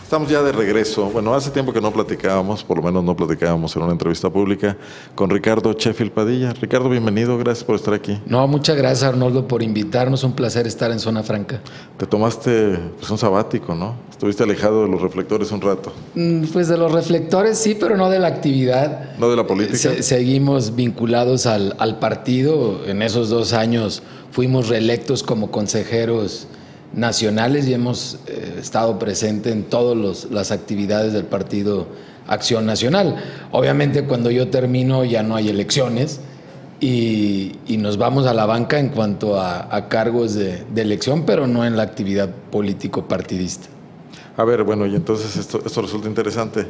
Estamos ya de regreso. Bueno, hace tiempo que no platicábamos, por lo menos no platicábamos en una entrevista pública, con Ricardo Sheffield Padilla. Ricardo, bienvenido, gracias por estar aquí. No, muchas gracias, Arnoldo, por invitarnos. Un placer estar en Zona Franca. Te tomaste pues, un sabático, ¿no? Estuviste alejado de los reflectores un rato. Pues de los reflectores sí, pero no de la actividad. ¿No de la política? Seguimos vinculados al partido. En esos 2 años fuimos reelectos como consejeros nacionales y hemos estado presentes en todas las actividades del Partido Acción Nacional. Obviamente cuando yo termino ya no hay elecciones y nos vamos a la banca en cuanto a cargos de elección, pero no en la actividad político-partidista. A ver, bueno, y entonces esto resulta interesante.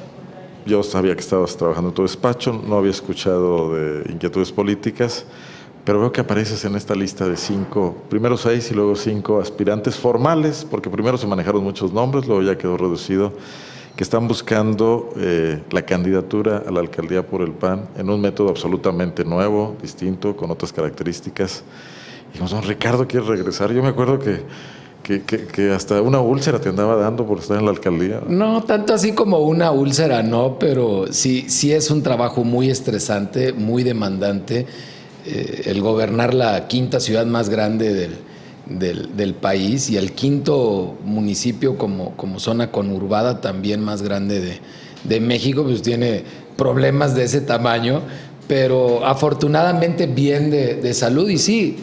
Yo sabía que estabas trabajando en tu despacho, no había escuchado de inquietudes políticas, pero veo que apareces en esta lista de 5, primero 6 y luego 5 aspirantes formales, porque primero se manejaron muchos nombres, luego ya quedó reducido, que están buscando la candidatura a la alcaldía por el PAN en un método absolutamente nuevo, distinto, con otras características. Y como son, Ricardo, ¿quieres regresar? Yo me acuerdo que hasta una úlcera te andaba dando por estar en la alcaldía. No, tanto así como una úlcera, no, pero sí es un trabajo muy estresante, muy demandante. El gobernar la quinta ciudad más grande del país y el quinto municipio como zona conurbada también más grande de México, pues tiene problemas de ese tamaño, pero afortunadamente bien de salud y sí,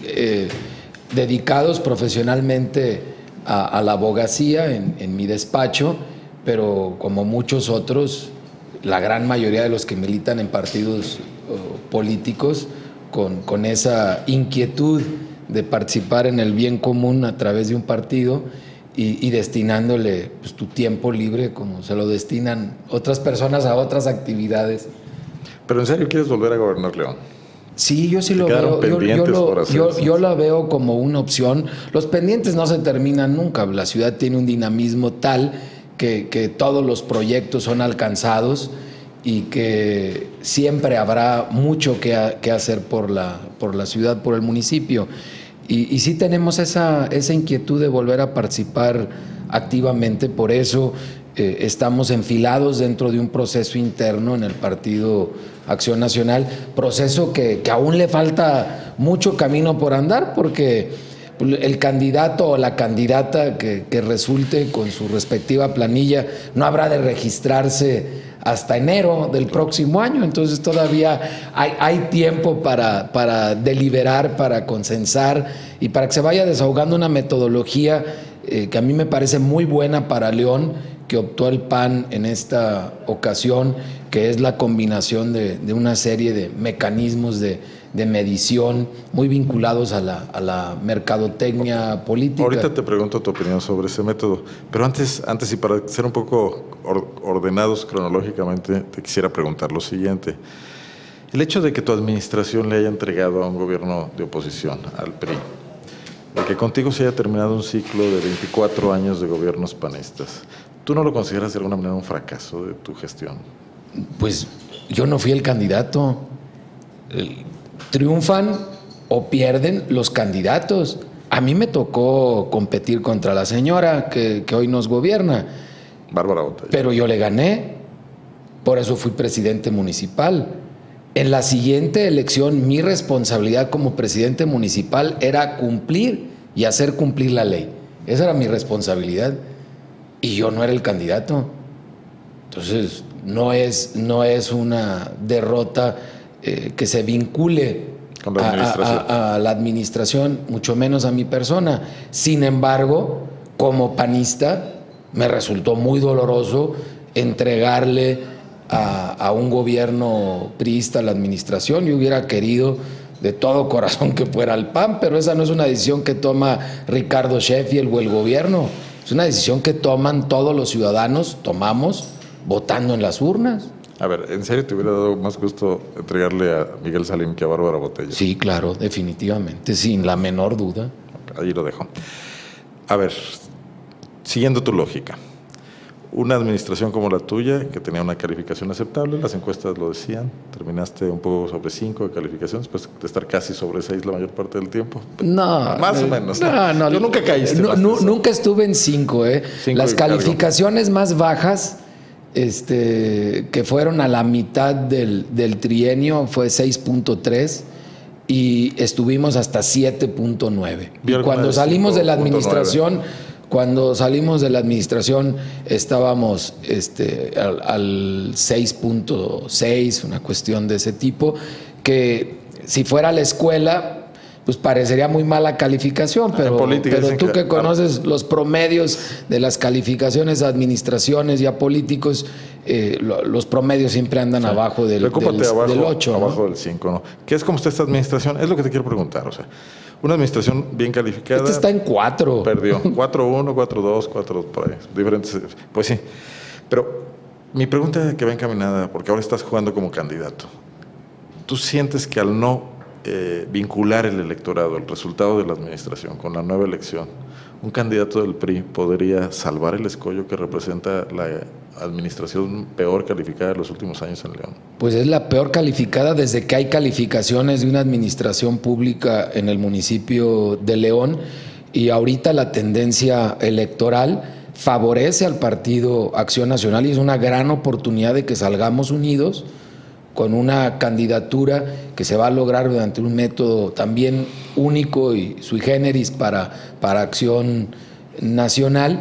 dedicados profesionalmente a la abogacía en mi despacho, pero como muchos otros, la gran mayoría de los que militan en partidos políticos, con esa inquietud de participar en el bien común a través de un partido y destinándole pues, tu tiempo libre como se lo destinan otras personas a otras actividades. ¿Pero en serio quieres volver a gobernar León? Sí, yo sí lo veo. Yo la veo como una opción. Los pendientes no se terminan nunca. La ciudad tiene un dinamismo tal que todos los proyectos son alcanzados y que siempre habrá mucho que hacer por la ciudad, por el municipio. Y sí tenemos esa inquietud de volver a participar activamente, por eso estamos enfilados dentro de un proceso interno en el Partido Acción Nacional, proceso que aún le falta mucho camino por andar, porque el candidato o la candidata que resulte con su respectiva planilla no habrá de registrarse hasta enero del próximo año, entonces todavía hay tiempo para deliberar, para consensar y para que se vaya desahogando una metodología que a mí me parece muy buena para León, que optó el PAN en esta ocasión, que es la combinación de una serie de mecanismos de medición muy vinculados a la mercadotecnia política. Ahorita te pregunto tu opinión sobre ese método, pero antes y para ser un poco ordenados cronológicamente, te quisiera preguntar lo siguiente. El hecho de que tu administración le haya entregado a un gobierno de oposición, al PRI, de que contigo se haya terminado un ciclo de 24 años de gobiernos panistas, ¿tú no lo consideras de alguna manera un fracaso de tu gestión? Pues yo no fui el candidato. Triunfan o pierden los candidatos. A mí me tocó competir contra la señora que hoy nos gobierna. Bárbara Botella. Pero yo le gané. Por eso fui presidente municipal. En la siguiente elección, mi responsabilidad como presidente municipal era cumplir y hacer cumplir la ley. Esa era mi responsabilidad. Y yo no era el candidato. Entonces, no es una derrota que se vincule con la administración. A la administración, mucho menos a mi persona. Sin embargo, como panista, me resultó muy doloroso entregarle a un gobierno priista la administración. Yo hubiera querido de todo corazón que fuera el PAN, pero esa no es una decisión que toma Ricardo Sheffield o el gobierno. Es una decisión que toman todos los ciudadanos, tomamos votando en las urnas. A ver, ¿en serio te hubiera dado más gusto entregarle a Miguel Salim que a Bárbara Botella? Sí, claro, definitivamente, sin la menor duda. Allí lo dejo. A ver, siguiendo tu lógica, una administración como la tuya, que tenía una calificación aceptable, las encuestas lo decían, terminaste un poco sobre 5 de calificación, después de estar casi sobre 6 la mayor parte del tiempo. No. Más o menos. No, yo nunca caíste. Nunca estuve en 5, ¿eh? Las calificaciones más bajas, que fueron a la mitad del trienio, fue 6.3 y estuvimos hasta 7.9. Y cuando salimos de la administración... Cuando salimos de la administración estábamos al 6.6, una cuestión de ese tipo, que si fuera la escuela, pues parecería muy mala calificación, pero tú que conoces los promedios de las calificaciones a administraciones y a políticos, los promedios siempre andan abajo del 8. Abajo del 5, ¿no? ¿Qué es como está esta administración? Es lo que te quiero preguntar, o sea, una administración bien calificada. Está en 4. Perdió. 4.1, 4.2, 4 por ahí. Diferentes. Pues sí. Pero mi pregunta que va encaminada, porque ahora estás jugando como candidato. ¿Tú sientes que al no vincular el electorado, el resultado de la administración con la nueva elección, un candidato del PRI podría salvar el escollo que representa la administración peor calificada de los últimos años en León? Pues es la peor calificada desde que hay calificaciones de una administración pública en el municipio de León, y ahorita la tendencia electoral favorece al Partido Acción Nacional y es una gran oportunidad de que salgamos unidos con una candidatura que se va a lograr mediante un método también único y sui generis para Acción Nacional,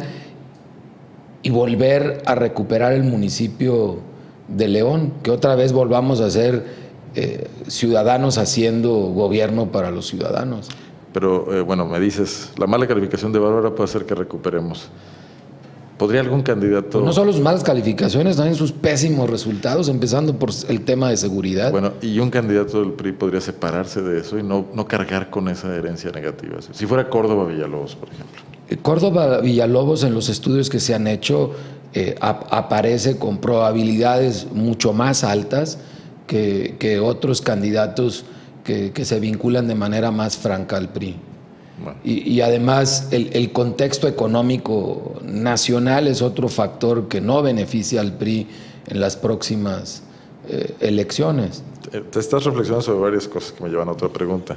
y volver a recuperar el municipio de León, que otra vez volvamos a ser ciudadanos haciendo gobierno para los ciudadanos. Pero bueno, me dices, la mala calificación de Bárbara puede hacer que recuperemos. ¿Podría algún candidato...? Pues no solo sus malas calificaciones, también sus pésimos resultados, empezando por el tema de seguridad. Bueno, y un candidato del PRI podría separarse de eso y no cargar con esa herencia negativa. Si fuera Córdoba Villalobos, por ejemplo. Córdoba Villalobos, en los estudios que se han hecho, aparece con probabilidades mucho más altas que otros candidatos que se vinculan de manera más franca al PRI. Bueno. Y además el contexto económico nacional es otro factor que no beneficia al PRI en las próximas elecciones. Te estás reflexionando sobre varias cosas que me llevan a otra pregunta.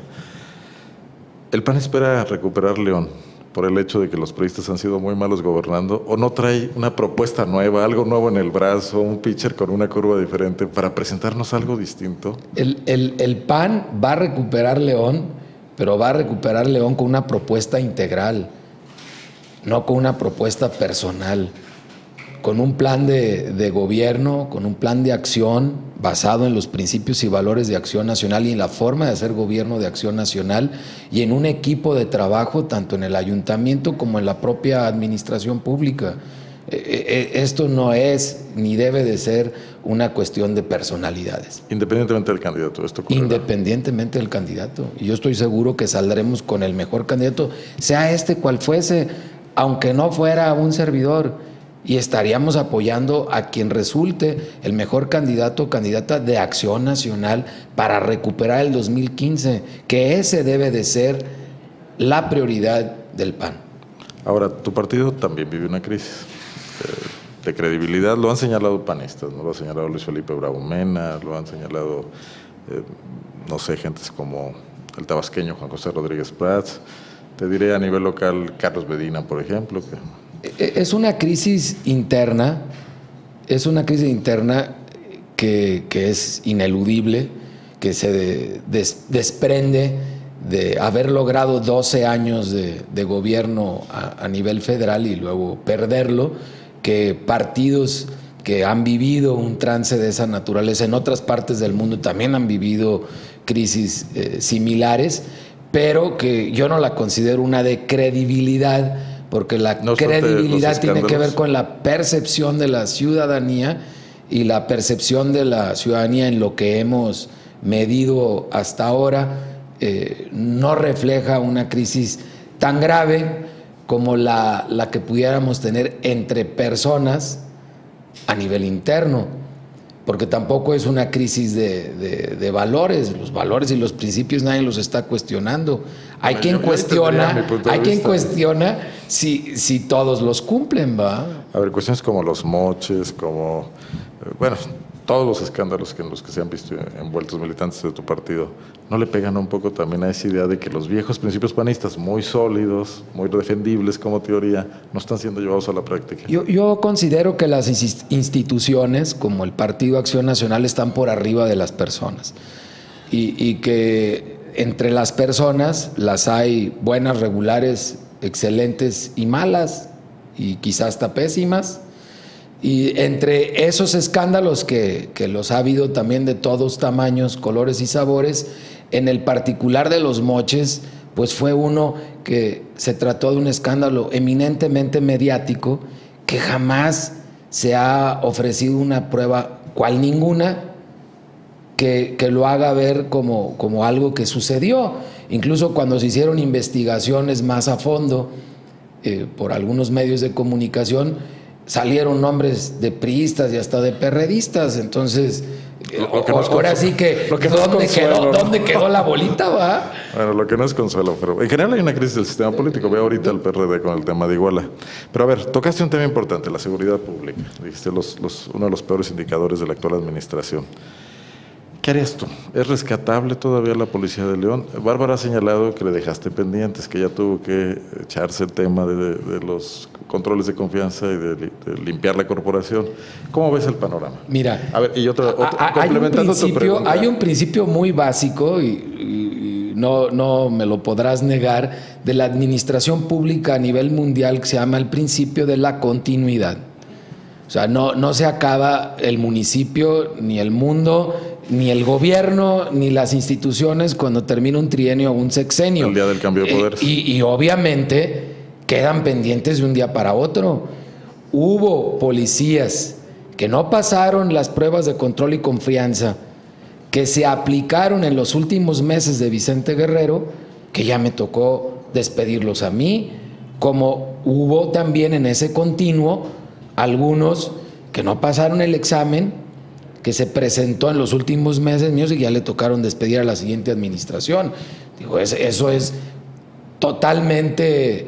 ¿El PAN espera recuperar León por el hecho de que los priistas han sido muy malos gobernando, o no trae una propuesta nueva, algo nuevo en el brazo, un pitcher con una curva diferente para presentarnos algo distinto? El PAN va a recuperar León, pero va a recuperar León con una propuesta integral, no con una propuesta personal, con un plan de gobierno, con un plan de acción basado en los principios y valores de Acción Nacional y en la forma de hacer gobierno de Acción Nacional, y en un equipo de trabajo tanto en el ayuntamiento como en la propia administración pública. Esto no es ni debe de ser una cuestión de personalidades. Independientemente del candidato, esto ocurrirá. Independientemente del candidato. Y yo estoy seguro que saldremos con el mejor candidato, sea cual fuese, aunque no fuera un servidor. Y estaríamos apoyando a quien resulte el mejor candidato o candidata de Acción Nacional para recuperar el 2015, que ese debe de ser la prioridad del PAN. Ahora, tu partido también vive una crisis de credibilidad, lo han señalado panistas, ¿no? Lo ha señalado Luis Felipe Bravo Mena, lo han señalado, no sé, gentes como el tabasqueño Juan José Rodríguez Prats, te diré a nivel local Carlos Medina, por ejemplo, que... Es una crisis interna, que es ineludible, que se desprende de haber logrado 12 años de gobierno a nivel federal y luego perderlo, que partidos que han vivido un trance de esa naturaleza en otras partes del mundo también han vivido crisis similares, pero que yo no la considero una de credibilidad, porque la credibilidad tiene que ver con la percepción de la ciudadanía, y la percepción de la ciudadanía en lo que hemos medido hasta ahora no refleja una crisis tan grave como la que pudiéramos tener entre personas a nivel interno. porque tampoco es una crisis de valores. Los valores y los principios nadie los está cuestionando. Hay quien cuestiona si todos los cumplen, ¿va? A ver, cuestiones como los moches, como, bueno, todos los escándalos en los que se han visto envueltos militantes de tu partido, ¿no le pegan un poco también a esa idea de que los viejos principios panistas, muy sólidos, muy defendibles como teoría, no están siendo llevados a la práctica? Yo considero que las instituciones, como el Partido Acción Nacional, están por arriba de las personas y que entre las personas las hay buenas, regulares, excelentes y malas, y quizás hasta pésimas. Y entre esos escándalos que los ha habido también de todos tamaños, colores y sabores, en el particular de los moches, pues fue uno que se trató de un escándalo eminentemente mediático, que jamás se ha ofrecido una prueba, cual ninguna, que lo haga ver como algo que sucedió. Incluso cuando se hicieron investigaciones más a fondo por algunos medios de comunicación, salieron nombres de priistas y hasta de perredistas. Entonces, ahora sí que ¿dónde quedó la bolita, va? Bueno, lo que no es consuelo, pero en general hay una crisis del sistema político. Ve ahorita el PRD con el tema de Iguala. Pero a ver, tocaste un tema importante, la seguridad pública. Dijiste uno de los peores indicadores de la actual administración. ¿Qué harías tú? ¿Es rescatable todavía la Policía de León? Bárbara ha señalado que le dejaste pendientes, que ya tuvo que echarse el tema de los controles de confianza y de limpiar la corporación. ¿Cómo ves el panorama? Mira, a ver, y complementando tu pregunta. Hay un principio muy básico y no me lo podrás negar, de la administración pública a nivel mundial, que se llama el principio de la continuidad. O sea, no se acaba el municipio, ni el mundo, ni el gobierno, ni las instituciones cuando termina un trienio o un sexenio. El día del cambio de poderes. Y obviamente quedan pendientes de un día para otro. Hubo policías que no pasaron las pruebas de control y confianza, que se aplicaron en los últimos meses de Vicente Guerrero, que ya me tocó despedirlos a mí, como hubo también en ese continuo algunos que no pasaron el examen, que se presentó en los últimos meses míos y ya le tocaron despedir a la siguiente administración. Digo, eso es totalmente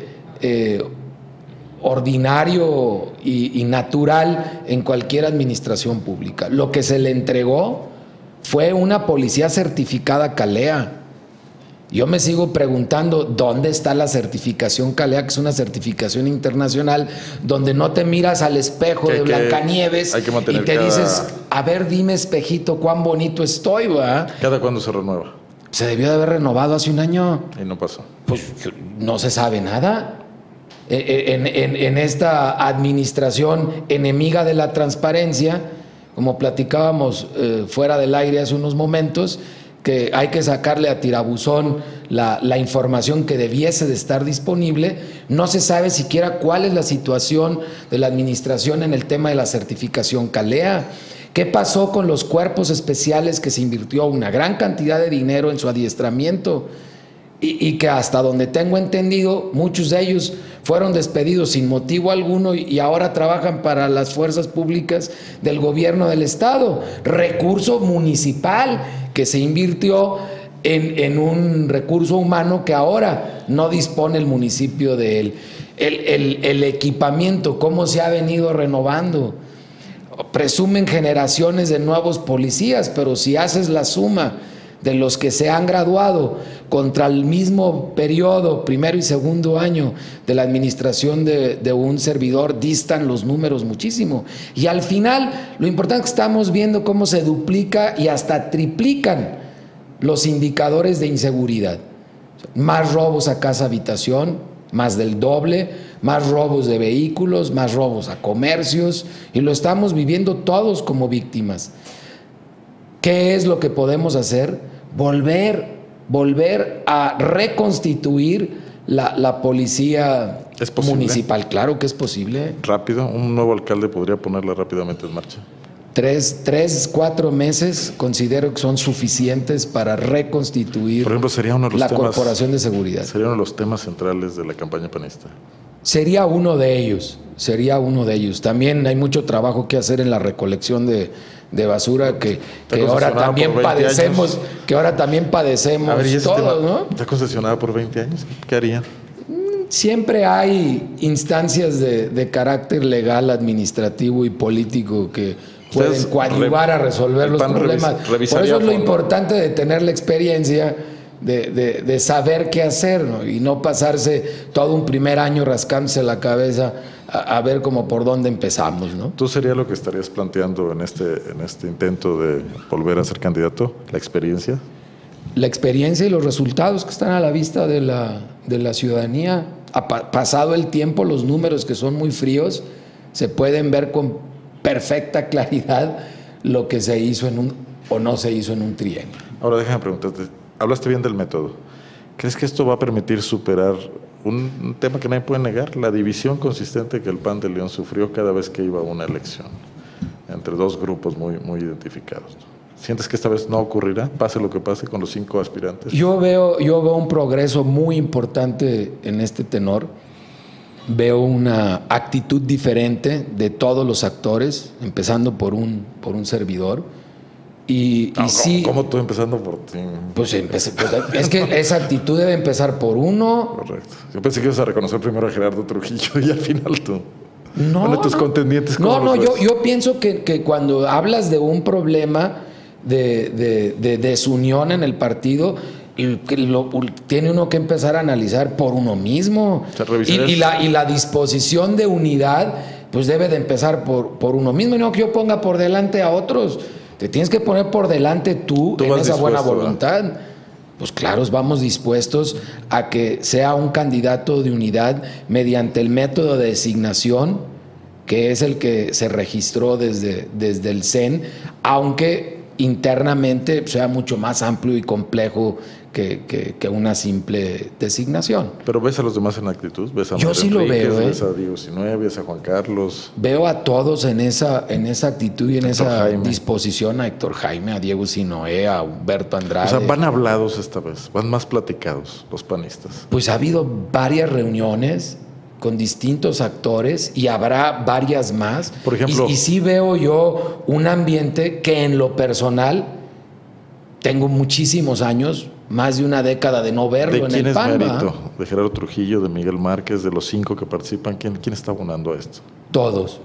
ordinario y natural en cualquier administración pública. Lo que se le entregó fue una policía certificada CALEA. Yo me sigo preguntando dónde está la certificación CALEA, que es una certificación internacional donde no te miras al espejo de Blancanieves y te dices, a ver, dime, espejito, cuán bonito estoy, ¿va? ¿Cada cuándo se renueva? Se debió de haber renovado hace un año. Y no pasó. Pues no se sabe nada. En esta administración enemiga de la transparencia, como platicábamos fuera del aire hace unos momentos, que hay que sacarle a tirabuzón la información que debiese de estar disponible. No se sabe siquiera cuál es la situación de la administración en el tema de la certificación CALEA. ¿Qué pasó con los cuerpos especiales que se invirtió una gran cantidad de dinero en su adiestramiento? Y que hasta donde tengo entendido, muchos de ellos fueron despedidos sin motivo alguno y ahora trabajan para las fuerzas públicas del gobierno del estado. Recurso municipal que se invirtió en un recurso humano que ahora no dispone el municipio de él. El equipamiento, cómo se ha venido renovando. Presumen generaciones de nuevos policías, pero si haces la suma de los que se han graduado contra el mismo periodo, primero y segundo año de la administración de un servidor, distan los números muchísimo. Y al final, lo importante es que estamos viendo cómo se duplica y hasta triplican los indicadores de inseguridad. Más robos a casa habitación, más del doble, más robos de vehículos, más robos a comercios, y lo estamos viviendo todos como víctimas. ¿Qué es lo que podemos hacer? Volver a reconstituir la policía municipal. Claro que es posible. Rápido, un nuevo alcalde podría ponerla rápidamente en marcha. 4 meses considero que son suficientes para reconstituir, por ejemplo, sería uno de los corporación de seguridad. Sería uno de los temas centrales de la campaña panista. Sería uno de ellos. También hay mucho trabajo que hacer en la recolección de basura que ahora también padecemos, a ver, todos, ¿no? ¿Está concesionada por 20 años? ¿Qué harían? Siempre hay instancias de carácter legal, administrativo y político que pueden coadyuvar a resolver los problemas. Por eso es lo importante de tener la experiencia de saber qué hacer, ¿no? Y no pasarse todo un primer año rascándose la cabeza a ver cómo por dónde empezamos, ¿no? ¿Tú sería lo que estarías planteando en este intento de volver a ser candidato? ¿La experiencia? La experiencia y los resultados que están a la vista de la ciudadanía. Pasado el tiempo, los números, que son muy fríos, se pueden ver con perfecta claridad lo que se hizo o no se hizo en un trienio. Ahora déjame preguntarte, hablaste bien del método. ¿Crees que esto va a permitir superar un tema que nadie puede negar, la división consistente que el PAN de León sufrió cada vez que iba a una elección, entre dos grupos muy, muy identificados? ¿Sientes que esta vez no ocurrirá, pase lo que pase con los 5 aspirantes? Yo veo un progreso muy importante en este tenor. Veo una actitud diferente de todos los actores, empezando por un servidor. Sí, ¿Cómo tú empezando por ti? Pues es que esa actitud debe empezar por uno. Correcto. Yo pensé que ibas a reconocer primero a Gerardo Trujillo y al final tú. No. Bueno, tus contendientes. Yo pienso que cuando hablas de un problema de desunión en el partido, tiene uno que empezar a analizar por uno mismo. Y la disposición de unidad, pues debe de empezar por uno mismo, y no que yo ponga por delante a otros. Te tienes que poner por delante tú en esa buena voluntad. ¿Verdad? Pues claro, vamos dispuestos a que sea un candidato de unidad mediante el método de designación, que es el que se registró desde el CEN, aunque internamente sea mucho más amplio y complejo que una simple designación. ¿Pero ves a los demás en actitud? ¿Ves a Yo sí lo veo, ves a Diego Sinue, ves a Juan Carlos? Veo a todos en esa actitud y en esa disposición, a Héctor Jaime, a Diego Sinue, a Humberto Andrade. O sea, ¿van hablados esta vez? ¿Van más platicados los panistas? Pues ha habido varias reuniones con distintos actores y habrá varias más. Por ejemplo, y sí veo yo un ambiente que en lo personal tengo muchísimos años, más de una década de no verlo en el PAN. ¿De quién es mérito? ¿De Gerardo Trujillo, de Miguel Márquez, de los 5 que participan? ¿Quién está abonando a esto? Todos.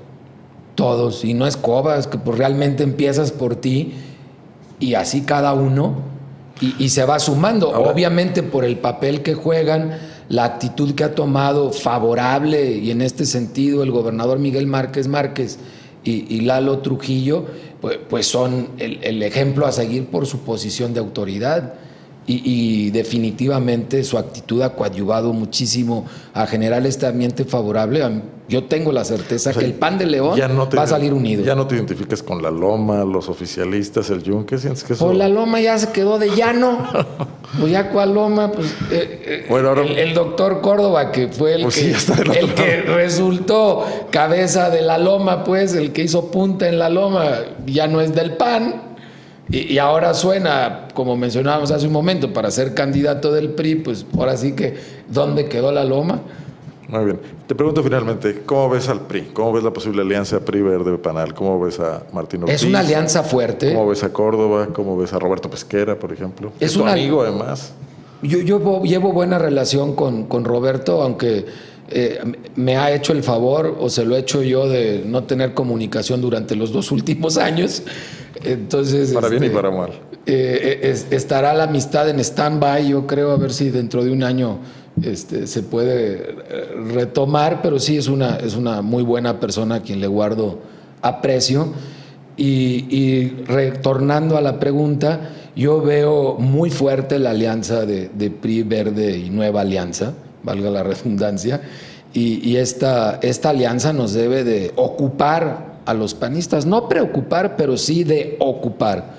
Y no es coba, es que pues realmente empiezas por ti y así cada uno y se va sumando. Ahora, obviamente por el papel que juegan, la actitud que ha tomado favorable, y en este sentido el gobernador Miguel Márquez y Lalo Trujillo, pues son el ejemplo a seguir por su posición de autoridad. Y definitivamente su actitud ha coadyuvado muchísimo a generar este ambiente favorable. Yo tengo la certeza que el PAN de León va a salir unido. ¿Ya no te identificas con la Loma, los oficialistas, el Yunque? ¿Sientes que eso? Pues la Loma ya se quedó de llano. Pues ya cuál Loma, pues bueno, ahora, el doctor Córdoba, que fue el que resultó cabeza de la Loma, pues el que hizo punta en la Loma, ya no es del PAN. Y ahora suena, como mencionábamos hace un momento, para ser candidato del PRI, pues ahora sí que, ¿dónde quedó la Loma? Muy bien. Te pregunto finalmente, ¿cómo ves al PRI? ¿Cómo ves la posible alianza PRI-Verde-Panal? ¿Cómo ves a Martín Ortiz? Es una alianza fuerte. ¿Cómo ves a Córdoba? ¿Cómo ves a Roberto Pesquera, por ejemplo? Es tu amigo, además. Yo llevo buena relación con Roberto, aunque me ha hecho el favor, o se lo he hecho yo, de no tener comunicación durante los 2 últimos años. Entonces, para bien y para mal. Estará la amistad en stand-by, yo creo, a ver si dentro de un año se puede retomar, pero sí es una muy buena persona a quien le guardo aprecio. Y retornando a la pregunta, yo veo muy fuerte la alianza de PRI, Verde y Nueva Alianza, valga la redundancia, y esta alianza nos debe de ocupar a los panistas, no preocupar, pero sí de ocupar.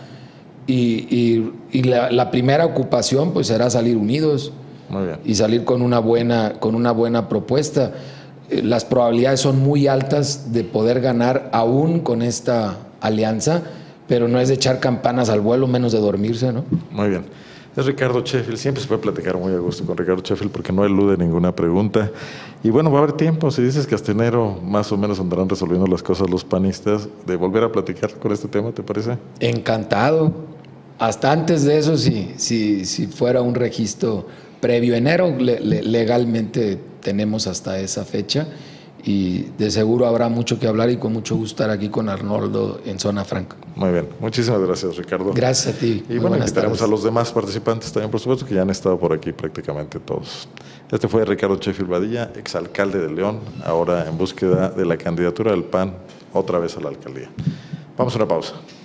Y la primera ocupación pues será salir unidos. Muy bien. Y salir con una buena propuesta. Las probabilidades son muy altas de poder ganar aún con esta alianza, pero no es de echar campanas al vuelo, menos de dormirse, ¿no? Muy bien. Es Ricardo Sheffield. Siempre se puede platicar muy a gusto con Ricardo Sheffield porque no elude ninguna pregunta. Y bueno, va a haber tiempo. Si dices que hasta enero más o menos andarán resolviendo las cosas los panistas, de volver a platicar con este tema, ¿te parece? Encantado. Hasta antes de eso, si fuera un registro previo enero, legalmente tenemos hasta esa fecha. Y de seguro habrá mucho que hablar y con mucho gusto estar aquí con Arnoldo en Zona Franca. Muy bien, muchísimas gracias, Ricardo. Gracias a ti. Y bueno, invitaremos a los demás participantes también, por supuesto, que ya han estado por aquí prácticamente todos. Este fue Ricardo Sheffield Badilla, exalcalde de León, ahora en búsqueda de la candidatura del PAN otra vez a la alcaldía. Vamos a una pausa.